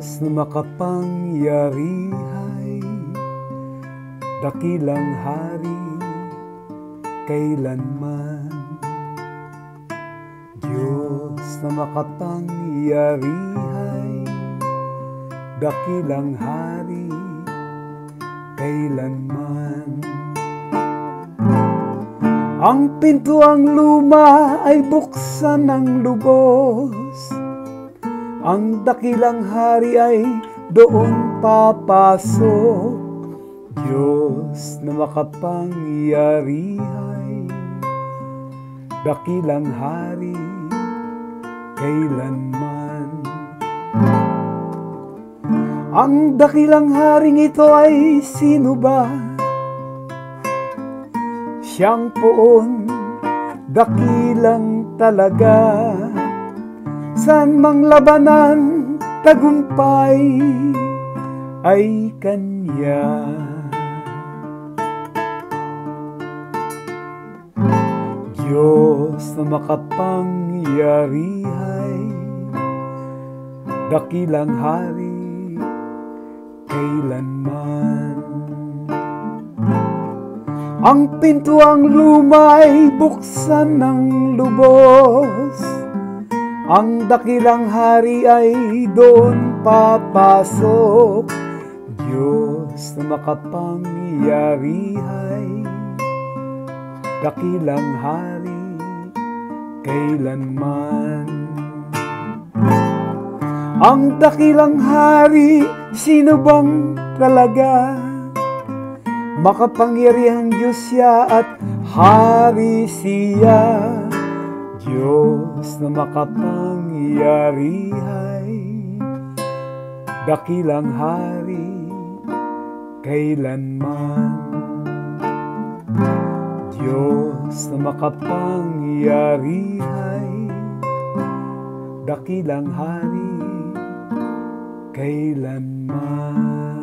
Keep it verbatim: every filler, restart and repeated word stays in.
Diyos na makapangyarihay, dakilang hari kailanman. Diyos na makapangyarihay, dakilang hari kailanman. Ang pintuang luma ay buksan ng lubos, ang dakilang hari ay doon papasok. Diyos na makapangyarihay, dakilang hari kailanman. Ang dakilang haring ito ay sino ba? Siyang poon, dakilang talaga. San mang labanan, tagumpay ay kanya. Diyos na makapangyarihay, dakilang hari kailanman. Ang pintuang luma ay buksan ng lubos, ang dakilang hari ay doon papasok. Diyos na makapangyarihay, dakilang hari kailanman. Ang dakilang hari, sino bang talaga? Makapangyarihang Diyos siya at hari siya. Diyos na makapangyarihay, dakilang hari kailanman. Diyos na makapangyarihay, dakilang hari kailanman.